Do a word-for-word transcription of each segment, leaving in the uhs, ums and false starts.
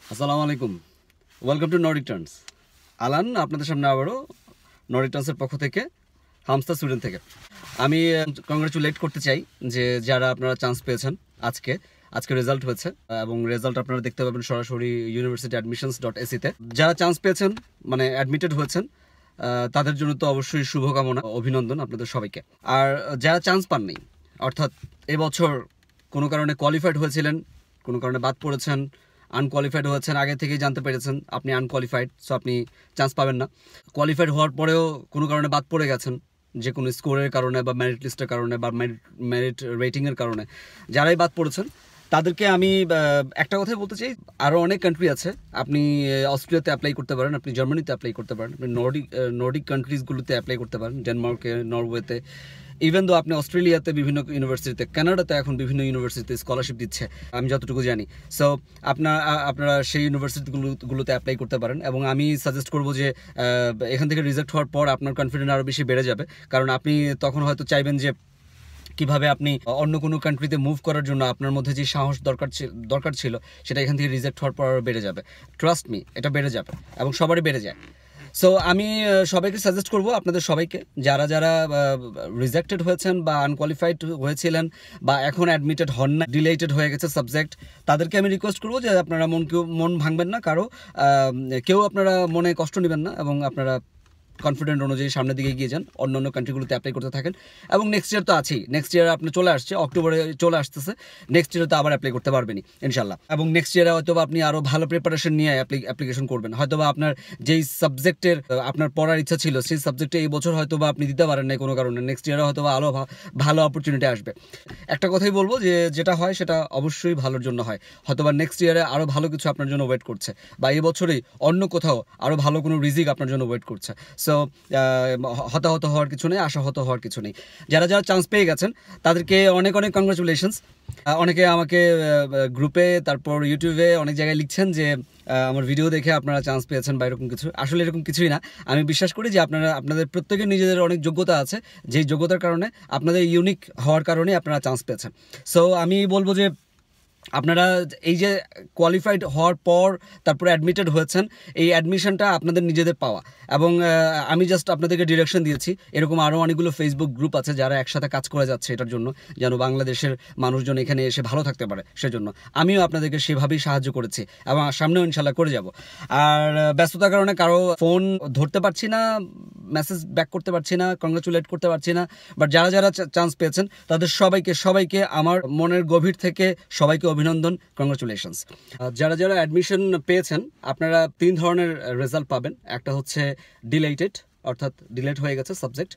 আসসালামু আলাইকুম, welcome to Nordic turns. আলান আপনাদের সামনে আবারও নর্ডিক টার্নসের পক্ষ থেকে, হামস্টার সুইডেন থেকে। আমি কংগ্রাচুলেট করতে চাই যে যারা আপনারা চান্স পেয়েছেন। আজকে আজকে রেজাল্ট হয়েছে এবং রেজাল্ট আপনারা দেখতে পাবেন সরাসরি ইউনিভার্সিটি অ্যাডমিশনস ডট এসিতে। যারা চান্স পেয়েছেন মানে অ্যাডমিটেড হয়েছেন তাদের জন্য তো অবশ্যই শুভকামনা, অভিনন্দন আপনাদের সবাইকে। আর যারা চান্স পাননি, অর্থাৎ এবছর কোনো কারণে কোয়ালিফাইড হয়েছিলেন, কোনো কারণে বাদ পড়েছেন, আনকোয়ালিফাইড হয়েছেন, আগে থেকেই জানতে পেরেছেন আপনি আনকোয়ালিফাইড, সো আপনি চান্স পাবেন না। কোয়ালিফাইড হওয়ার পরেও কোনো কারণে বাদ পড়ে গেছেন, যে কোনো স্কোরের কারণে বা মেরিট লিস্টের কারণে বা মেরিট মেরিট রেটিংয়ের কারণে, যারাই বাদ পড়েছেন তাদেরকে আমি একটা কথাই বলতে চাই, আরও অনেক কান্ট্রি আছে। আপনি অস্ট্রিয়াতে অ্যাপ্লাই করতে পারেন, আপনি জার্মানিতে অ্যাপ্লাই করতে পারেন, আপনি নর্ডিক নর্ডিক কান্ট্রিজগুলোতে অ্যাপ্লাই করতে পারেন, ডেনমার্কে, নরওয়েতে, ইভেন দো আপনি অস্ট্রেলিয়াতে বিভিন্ন ইউনিভার্সিটিতে, কানাডাতে এখন বিভিন্ন ইউনিভার্সিটিতে স্কলারশিপ দিচ্ছে আমি যতটুকু জানি। সো আপনার আপনারা সেই ইউনিভার্সিটিগুলোতে অ্যাপ্লাই করতে পারেন এবং আমি সাজেস্ট করবো যে এখান থেকে রিজেক্ট হওয়ার পর আপনার কনফিডেন্স আরও বেশি বেড়ে যাবে, কারণ আপনি তখন হয়তো চাইবেন যে কিভাবে আপনি অন্য কোনো কান্ট্রিতে মুভ করার জন্য আপনার মধ্যে যে সাহস দরকার দরকার ছিল সেটা এখান থেকে রিজেক্ট হওয়ার পর বেড়ে যাবে। ট্রাস্ট মি, এটা বেড়ে যাবে এবং সবারই বেড়ে যায়। সো আমি সবাইকে সাজেস্ট করব, আপনাদের সবাইকে, যারা যারা রিজেক্টেড হয়েছেন বা আনকোয়ালিফাইড হয়েছিলেন বা এখন অ্যাডমিটেড হন না, ডিলেটেড হয়ে গেছে সাবজেক্ট, তাদেরকে আমি রিকোয়েস্ট করবো যে আপনারা মন কেউ মন ভাঙবেন না, কারো কেউ আপনারা মনে কষ্ট নেবেন না এবং আপনারা কনফিডেন্ট অনুযায়ী সামনের দিকে এগিয়ে যান, অন্য অন্য কান্ট্রিগুলোতে অ্যাপ্লাই করতে থাকেন। এবং নেক্সট ইয়ার তো আছেই, নেক্সট ইয়ার আপনি চলে আসছে, অক্টোবরে চলে আসতেছে, নেক্সট ইয়ারে তো আবার অ্যাপ্লাই করতে পারবেনই ইনশাল্লাহ। এবং নেক্সট ইয়ারে হয়তো আপনি আরও ভালো প্রিপারেশন নিয়ে অ্যাপ্লিকেশন করবেন। হয়তো বা আপনার যেই সাবজেক্টের আপনার পড়ার ইচ্ছা ছিল সেই সাবজেক্টে এই বছর হয়তো বা আপনি দিতে পারেন না কোনো কারণে, নেক্সট ইয়ারে হয়তো বা আরও ভালো অপরচুনিটি আসবে। একটা কথাই বলবো যে যেটা হয় সেটা অবশ্যই ভালোর জন্য হয়। হয়তো বা নেক্সট ইয়ারে আরও ভালো কিছু আপনার জন্য ওয়েট করছে, বা এই বছরেই অন্য কোথাও আরও ভালো কোনো রিজিক আপনার জন্য ওয়েট করছে। সো হতাহত হওয়ার কিছু নেই, আশাহত হওয়ার কিছু নেই। যারা যারা চান্স পেয়ে গেছেন তাদেরকে অনেক অনেক কংগ্রাচুলেশনস। অনেকে আমাকে গ্রুপে, তারপর ইউটিউবে অনেক জায়গায় লিখছেন যে আমার ভিডিও দেখে আপনারা চান্স পেয়েছেন বা এরকম কিছু। আসলে এরকম কিছুই না। আমি বিশ্বাস করি যে আপনারা আপনাদের প্রত্যেকের নিজেদের অনেক যোগ্যতা আছে, যেই যোগ্যতার কারণে আপনাদের ইউনিক হওয়ার কারণে আপনারা চান্স পেয়েছেন। সো আমি বলবো যে আপনারা এই যে কোয়ালিফাইড হওয়ার পর তারপরে অ্যাডমিটেড হয়েছেন, এই অ্যাডমিশনটা আপনাদের নিজেদের পাওয়া। এবং আমি জাস্ট আপনাদেরকে ডিরেকশন দিয়েছি, এরকম আরও অনেকগুলো ফেসবুক গ্রুপ আছে যারা একসাথে কাজ করে যাচ্ছে এটার জন্য, যেন বাংলাদেশের মানুষজন এখানে এসে ভালো থাকতে পারে। সেজন্য আমিও আপনাদেরকে সেভাবেই সাহায্য করেছি এবং সামনেও ইনশাল্লাহ করে যাব। আর ব্যস্ততার কারণে কারো ফোন ধরতে পারছি না, মেসেজ ব্যাক করতে পারছি না, কংগ্রাচুলেট করতে পারছি না, বাট যারা যারা চান্স পেয়েছেন তাদের সবাইকে সবাইকে আমার মনের গভীর থেকে সবাইকে অভিনন্দন, কংগ্রাচুলেশনস। যারা যারা অ্যাডমিশন পেয়েছেন আপনারা তিন ধরনের রেজাল্ট পাবেন। একটা হচ্ছে ডিলেটেড, অর্থাৎ ডিলেট হয়ে গেছে সাবজেক্ট,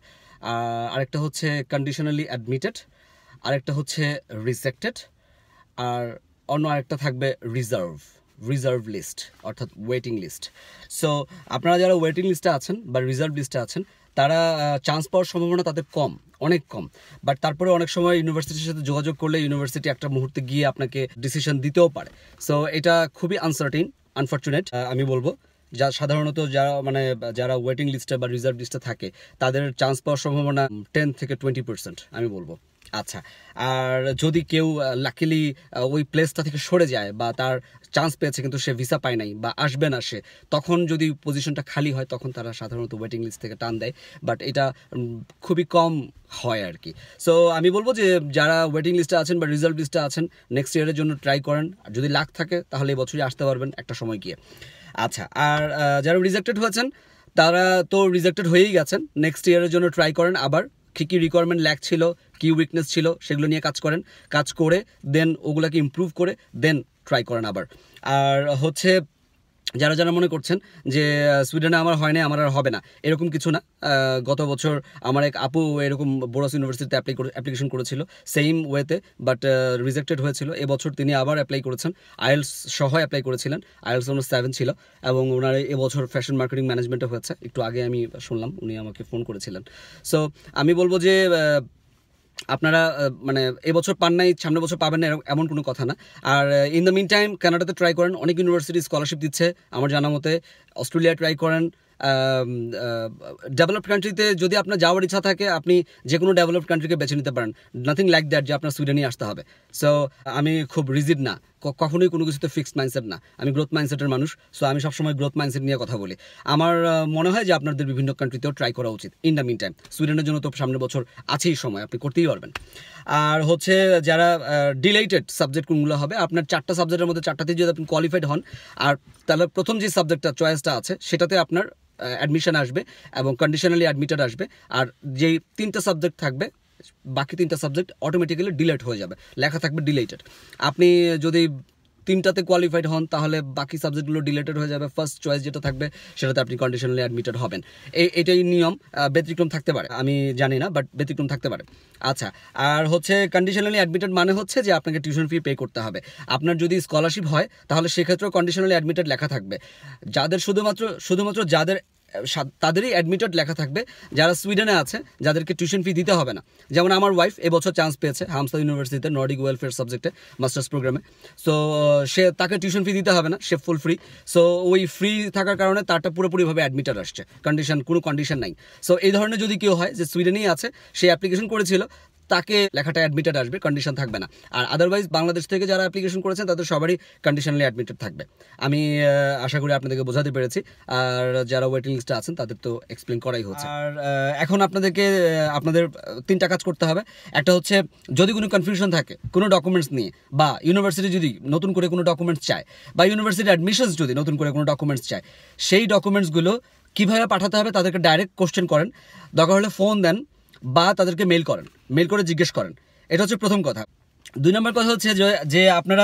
আরেকটা হচ্ছে কন্ডিশনালি অ্যাডমিটেড, আরেকটা হচ্ছে রিজেক্টেড, আর অন্য আরেকটা থাকবে রিজার্ভ রিজার্ভ লিস্ট, অর্থাৎ ওয়েটিং লিস্ট। সো আপনারা যারা ওয়েটিং লিস্টে আছেন বা রিজার্ভ লিস্টে আছেন তারা চান্স পাওয়ার সম্ভাবনা তাদের কম, অনেক কম। বাট তারপরে অনেক সময় ইউনিভার্সিটির সাথে যোগাযোগ করলে ইউনিভার্সিটি একটা মুহূর্তে গিয়ে আপনাকে ডিসিশন দিতেও পারে। সো এটা খুবই আনসার্টিন, আনফর্চুনেট আমি বলবো। যা সাধারণত যারা মানে যারা ওয়েটিং লিস্টে বা রিজার্ভ লিস্টে থাকে তাদের চান্স পাওয়ার সম্ভাবনা টেন থেকে টোয়েন্টি পার্সেন্ট আমি বলবো। আচ্ছা, আর যদি কেউ লাকিলি ওই প্লেসটা থেকে সরে যায় বা তার চান্স পেয়েছে কিন্তু সে ভিসা পায় নাই বা আসবে না সে, তখন যদি পজিশনটা খালি হয় তখন তারা সাধারণত ওয়েটিং লিস্ট থেকে টান দেয়, বাট এটা খুবই কম হয় আর কি। সো আমি বলবো যে যারা ওয়েটিং লিস্টে আছেন বা রিজার্ভ লিস্টে আছেন নেক্সট ইয়ারের জন্য ট্রাই করেন, আর যদি লাক থাকে তাহলে এই বছরই আসতে পারবেন একটা সময় গিয়ে। আচ্ছা, আর যারা রিজেক্টেড হয়েছেন তারা তো রিজেক্টেড হয়েই গেছেন, নেক্সট ইয়ারের জন্য ট্রাই করেন আবার। কী কী রিকোয়ারমেন্ট ল্যাক ছিল, কী উইকনেস ছিল সেগুলো নিয়ে কাজ করেন, কাজ করে দেন ওগুলোকে ইমপ্রুভ করে দেন ট্রাই করেন আবার। আর হচ্ছে যারা যারা মনে করছেন যে সুইডেনে আমার হয় না, আমার আর হবে না, এরকম কিছু না। গত বছর আমার এক আপু এরকম বোরাস ইউনিভার্সিটিতে অ্যাপ্লাই করে অ্যাপ্লিকেশন করেছিল সেম ওয়েতে, বাট রিজেক্টেড হয়েছিল। এবছর তিনি আবার অ্যাপ্লাই করেছেন, আইএলস সহ অ্যাপ্লাই করেছিলেন, আইএলস ওনার সেভেন ছিল এবং ওনার এবছর ফ্যাশন মার্কেটিং ম্যানেজমেন্টে হয়েছে। একটু আগে আমি শুনলাম, উনি আমাকে ফোন করেছিলেন। সো আমি বলবো যে আপনারা মানে এবছর পান নাই সামনের বছর পাবেন না এমন কোনো কথা না। আর ইন দ্য মিন টাইম কানাডাতে ট্রাই করেন, অনেক ইউনিভার্সিটি স্কলারশিপ দিচ্ছে আমার জানা মতে। অস্ট্রেলিয়া ট্রাই করেন, ডেভেলপড কান্ট্রিতে যদি আপনার যাওয়ার ইচ্ছা থাকে আপনি যে কোনো ডেভেলপড কান্ট্রিকে বেছে নিতে পারেন, নাথিং লাইক দ্যাট যে আপনার সুইডেনই আসতে হবে। সো আমি খুব রিজিড না কখনোই কোনো কিছুতে ফিক্সড মাইন্ডসেট না, আমি গ্রোথ মাইন্ডসেটের মানুষ। সো আমি সবসময় গ্রোথ মাইন্ডসেট নিয়ে কথা বলি। আমার মনে হয় যে আপনাদের বিভিন্ন কান্ট্রিতেও ট্রাই করা উচিত ইন দ্য মিন টাইম। সুইডেনের জন্য তো সামনের বছর আছেই সময়, আপনি করতেই পারবেন। আর হচ্ছে যারা ডিলেটেড সাবজেক্ট কোনগুলো হবে, আপনার চারটা সাবজেক্টের মধ্যে চারটাতেই যদি আপনি কোয়ালিফাইড হন, আর তাহলে প্রথম যে সাবজেক্টটা চয়েসটা আছে সেটাতে আপনার অ্যাডমিশন আসবে এবং কন্ডিশনালি অ্যাডমিটেড আসবে। আর যেই তিনটা সাবজেক্ট থাকবে, বাকি তিনটা সাবজেক্ট অটোমেটিক্যালি ডিলেট হয়ে যাবে, লেখা থাকবে ডিলেটেড। আপনি যদি তিনটাতে কোয়ালিফাইড হন তাহলে বাকি সাবজেক্টগুলো ডিলেটেড হয়ে যাবে, ফার্স্ট চয়েস যেটা থাকবে সেটাতে আপনি কন্ডিশনালি অ্যাডমিটেড হবেন। এই এটাই নিয়ম, ব্যতিক্রম থাকতে পারে, আমি জানি না, বাট ব্যতিক্রম থাকতে পারে। আচ্ছা, আর হচ্ছে কন্ডিশনালি অ্যাডমিটেড মানে হচ্ছে যে আপনাকে টিউশন ফি পে করতে হবে। আপনার যদি স্কলারশিপ হয় তাহলে সেক্ষেত্রেও কন্ডিশনালি অ্যাডমিটেড লেখা থাকবে। যাদের শুধুমাত্র শুধুমাত্র যাদের তাদেরই অ্যাডমিটেড লেখা থাকবে যারা সুইডেনে আছে, যাদেরকে টিউশন ফি দিতে হবে না। যেমন আমার ওয়াইফ এবছর চান্স পেয়েছে হামস্টাড ইউনিভার্সিটিতে নর্ডিক ওয়েলফেয়ার সাবজেক্টে মাস্টার্স প্রোগ্রামে। সো সে তাকে টিউশন ফি দিতে হবে না, সে ফুল ফ্রি। সো ওই ফ্রি থাকার কারণে তারটা পুরোপুরিভাবে অ্যাডমিটেড আসছে, কন্ডিশন কোনো কন্ডিশন নাই। সো এই ধরনের যদি কেউ হয় যে সুইডেনেই আছে, সে অ্যাপ্লিকেশন করেছিল, তাকে লেখাটা অ্যাডমিটেড আসবে, কন্ডিশন থাকবে না। আর আদারওয়াইজ বাংলাদেশ থেকে যারা অ্যাপ্লিকেশন করেছেন তাদের সবারই কন্ডিশনালি অ্যাডমিটেড থাকবে। আমি আশা করি আপনাদেরকে বোঝাতে পেরেছি। আর যারা ওয়েটিং লিস্টে আছেন তাদের তো এক্সপ্লেন করাই হচ্ছে। আর এখন আপনাদেরকে আপনাদের তিনটা কাজ করতে হবে। একটা হচ্ছে যদি কোনো কনফিউশন থাকে কোনো ডকুমেন্টস নিয়ে, বা ইউনিভার্সিটি যদি নতুন করে কোনো ডকুমেন্টস চায়, বা ইউনিভার্সিটি অ্যাডমিশনস যদি নতুন করে কোনো ডকুমেন্টস চায়, সেই ডকুমেন্টসগুলো কীভাবে পাঠাতে হবে তাদেরকে ডাইরেক্ট কোশ্চেন করেন, দরকার হলে ফোন দেন বা তাদেরকে মেল করেন, মেল করে জিজ্ঞেস করেন। এটা হচ্ছে প্রথম কথা। দুই নম্বর কথা হচ্ছে যে আপনারা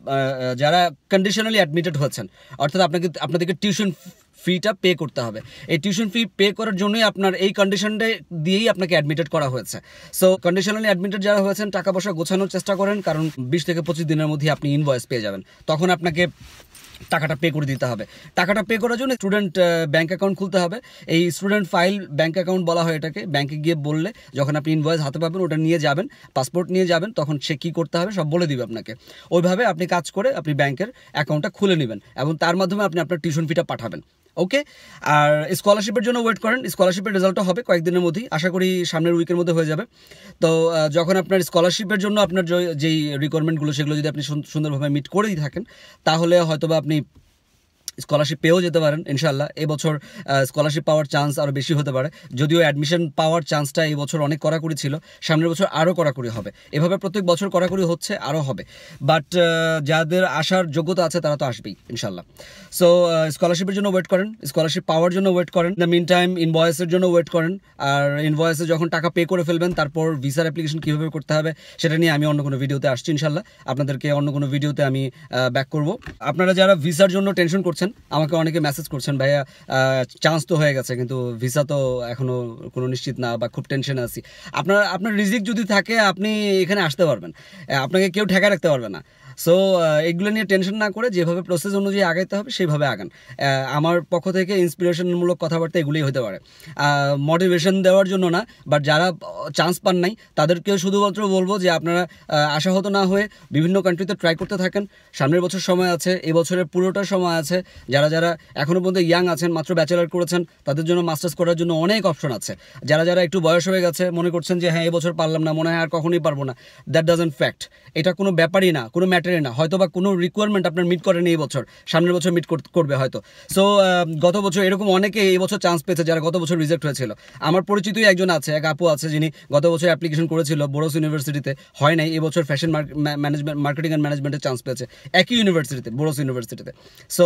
যারা কন্ডিশনালি অ্যাডমিটেড হচ্ছেন, অর্থাৎ আপনাকে আপনাদেরকে টিউশন ফিটা পে করতে হবে। এই টিউশন ফি পে করার জন্যই আপনার এই কন্ডিশনটা দিয়েই আপনাকে অ্যাডমিটেড করা হয়েছে। সো কন্ডিশনালি অ্যাডমিটেড যারা হয়েছেন টাকা পয়সা গোছানোর চেষ্টা করেন, কারণ বিশ থেকে পঁচিশ দিনের মধ্যে আপনি ইনভয়েস পেয়ে যাবেন, তখন আপনাকে টাকাটা পে করে দিতে হবে। টাকাটা পে করার জন্য স্টুডেন্ট ব্যাঙ্ক অ্যাকাউন্ট খুলতে হবে। এই স্টুডেন্ট ফাইল ব্যাঙ্ক অ্যাকাউন্ট বলা হয় এটাকে। ব্যাঙ্কে গিয়ে বললে যখন আপনি ইনভয়েস হাতে পাবেন, ওটা নিয়ে যাবেন, পাসপোর্ট নিয়ে যাবেন, তখন সে কী করতে হবে সব বলে দিবে আপনাকে। ওইভাবে আপনি কাজ করে আপনি ব্যাঙ্কের অ্যাকাউন্টটা খুলে নেবেন এবং তার মাধ্যমে আপনি আপনার টিউশন ফিটা পাঠাবেন। ওকে, আর স্কলারশিপের জন্য ওয়েট করেন। স্কলারশিপের রেজাল্টটা হবে কয়েকদিনের মধ্যেই, আশা করি সামনের উইকের মধ্যে হয়ে যাবে। তো যখন আপনার স্কলারশিপের জন্য আপনার যেই রিকোয়ারমেন্টগুলো সেগুলো যদি আপনি সুন্দরভাবে মিট করেই থাকেন, তাহলে হয়তো বা আপনি স্কলারশিপ পেয়েও যেতে পারেন ইনশাল্লাহ। এবছর স্কলারশিপ পাওয়ার চান্স আরও বেশি হতে পারে, যদিও অ্যাডমিশন পাওয়ার চান্সটা এই বছর অনেক কড়াকড়ি ছিল, সামনের বছর আরও কড়াকড়ি হবে। এভাবে প্রত্যেক বছর কড়াকড়ি হচ্ছে, আরও হবে। বাট যাদের আসার যোগ্যতা আছে তারা তো আসবেই ইনশাল্লাহ। সো স্কলারশিপের জন্য ওয়েট করেন, স্কলারশিপ পাওয়ার জন্য ওয়েট করেন, দ্য মিন টাইম ইনভয়েসের জন্য ওয়েট করেন। আর ইনভয়েসে যখন টাকা পে করে ফেলবেন, তারপর ভিসার অ্যাপ্লিকেশন কীভাবে করতে হবে সেটা নিয়ে আমি অন্য কোনো ভিডিওতে আসছি ইনশাল্লাহ। আপনাদেরকে অন্য কোনো ভিডিওতে আমি ব্যাক করব। আপনারা যারা ভিসার জন্য টেনশন করছেন, আমাকে অনেকে মেসেজ করছেন, ভাইয়া চান্স তো হয়ে গেছে কিন্তু ভিসা তো এখনও কোনো নিশ্চিত না, বা খুব টেনশনে আছি। আপনার আপনার রিজিক যদি থাকে আপনি এখানে আসতে পারবেন, আপনাকে কেউ ঠেকায় রাখতে পারবে না। সো এগুলো নিয়ে টেনশন না করে যেভাবে প্রসেস অনুযায়ী আগাইতে হবে সেইভাবে আগান। আমার পক্ষ থেকে ইন্সপিরেশনমূলক কথাবার্তা এগুলোই হতে পারে, মোটিভেশন দেওয়ার জন্য না। বাট যারা চান্স পান নাই তাদেরকেও শুধুমাত্র বলবো যে আপনারা আশাহত না হয়ে বিভিন্ন কান্ট্রিতে ট্রাই করতে থাকেন। সামনের বছর সময় আছে, এবছরের পুরোটা সময় আছে। যারা যারা এখনও পর্যন্ত ইয়াং আছেন, মাত্র ব্যাচেলার করেছেন, তাদের জন্য মাস্টার্স করার জন্য অনেক অপশন আছে। যারা যারা একটু বয়স হয়ে গেছে, মনে করছেন যে হ্যাঁ এবছর পারলাম না, মনে হয় আর কখনোই পারবো না, দ্যাট ডাজন্ট ফ্যাক্ট। এটা কোনো ব্যাপারই না, কোনো ম্যাটারই না। হয়তো বা কোনো রিকোয়ারমেন্ট আপনার মিট করেনি এই বছর, সামনের বছর মিট করবে হয়তো। সো গত বছর এরকম অনেকে এই বছর চান্স পেয়েছে যারা গত বছর রিজেক্ট হয়েছিল। আমার পরিচিতই একজন আছে, এক আপু আছে, যিনি গত বছর অ্যাপ্লিকেশন করেছিল বোরোস ইউনিভার্সিটিতে, হয় নাই, এবছর ফ্যাশন ম্যানেজমেন্ট মার্কেটিং অ্যান্ড ম্যানেজমেন্টে চান্স পেয়েছে একই ইউনিভার্সিটিতে, বোরোস ইউনিভার্সিটিতে। সো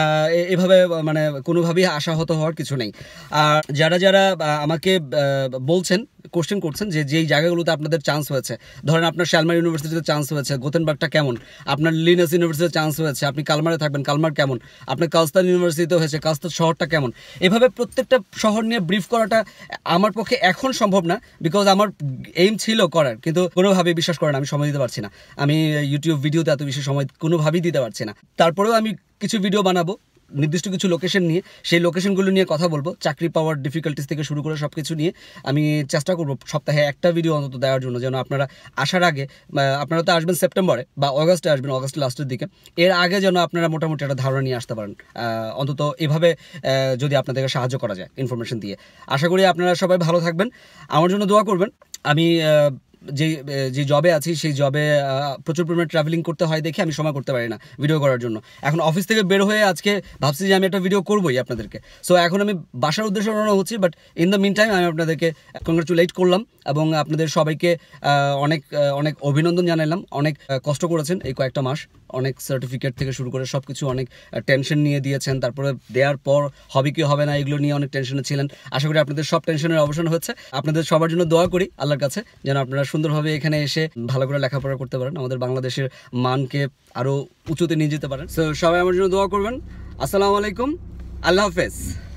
এভাবে মানে কোনোভাবেই আশাহত হওয়ার কিছু নেই। আর যারা যারা আমাকে বলছেন, কোশ্চেন করছেন যে যেই জায়গাগুলোতে আপনাদের চান্স হয়েছে, ধরেন আপনার শালমার ইউনিভার্সিটিতে চান্স হয়েছে, গোথেনবার্গটা কেমন, আপনার লিনাস ইউনিভার্সিটিতে চান্স হয়েছে, আপনি কালমারে থাকবেন, কালমার কেমন, আপনার কালস্তান ইউনিভার্সিটিতে হয়েছে, কালস্তান শহরটা কেমন। এভাবে প্রত্যেকটা শহর নিয়ে ব্রিফ করাটা আমার পক্ষে এখন সম্ভব না, বিকজ আমার এইম ছিল করার, কিন্তু কোনোভাবেই বিশ্বাস করেন আমি সময় দিতে পারছি না। আমি ইউটিউব ভিডিওতে এত বেশি সময় কোনোভাবেই দিতে পারছি না। তারপরেও আমি কিছু ভিডিও বানাবো নির্দিষ্ট কিছু লোকেশন নিয়ে, সেই লোকেশনগুলো নিয়ে কথা বলবো, চাকরি পাওয়ার ডিফিকাল্টিস থেকে শুরু করে সব কিছু নিয়ে আমি চেষ্টা করবো সপ্তাহে একটা ভিডিও অন্তত দেওয়ার জন্য, যেন আপনারা আসার আগে, আপনারা তো আসবেন সেপ্টেম্বরে বা অগস্টে আসবেন, অগস্টের লাস্টের দিকে, এর আগে যেন আপনারা মোটামুটি একটা ধারণা নিয়ে আসতে পারেন, অন্তত এভাবে যদি আপনাদেরকে সাহায্য করা যায় ইনফরমেশন দিয়ে। আশা করি আপনারা সবাই ভালো থাকবেন, আমার জন্য দোয়া করবেন। আমি যে যে জবে আছি সেই জবে প্রচুর পরিমাণে ট্রাভেলিং করতে হয় দেখে আমি সময় করতে পারি না ভিডিও করার জন্য। এখন অফিস থেকে বের হয়ে আজকে ভাবছি যে আমি একটা ভিডিও করবোই আপনাদেরকে। সো এখন আমি বাসার উদ্দেশ্যে রওনা হচ্ছি, but in the meantime আমি আপনাদেরকে কংগ্রাচুলেট করলাম এবং আপনাদের সবাইকে অনেক অনেক অভিনন্দন জানালাম। অনেক কষ্ট করেছেন এই কয়েকটা মাস, অনেক সার্টিফিকেট থেকে শুরু করে সব কিছু অনেক টেনশন নিয়ে দিয়েছেন, তারপরে দেওয়ার পর হবে কি হবে না এগুলো নিয়ে অনেক টেনশনে ছিলেন। আশা করি আপনাদের সব টেনশনের অবসান হচ্ছে। আপনাদের সবার জন্য দোয়া করি আল্লাহর কাছে যেন আপনারা সুন্দরভাবে এখানে এসে ভালো করে লেখাপড়া করতে পারেন, আমাদের বাংলাদেশের মানকে আরও উঁচুতে নিয়ে যেতে পারেন। সো সবাই আমার জন্য দোয়া করবেন। আসসালামু আলাইকুম, আল্লাহ হাফেজ।